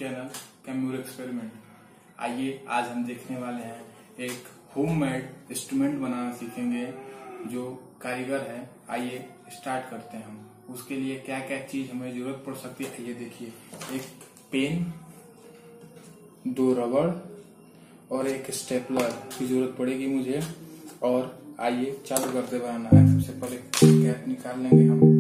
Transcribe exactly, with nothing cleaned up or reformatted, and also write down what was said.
Channel कैम्यूर experiment. आइए आज हम देखने वाले हैं एक होममेड इंस्ट्रूमेंट बनाना सीखेंगे जो कारीगर है। आइए स्टार्ट करते हैं। हम उसके लिए क्या क्या चीज हमें जरूरत पड़ सकती है आइए देखिए। एक पेन, दो रबड़ और एक स्टेपलर की जरूरत पड़ेगी मुझे। और आइए चालू करते बनाना है। सबसे पहले कैप निकाल लेंगे हम।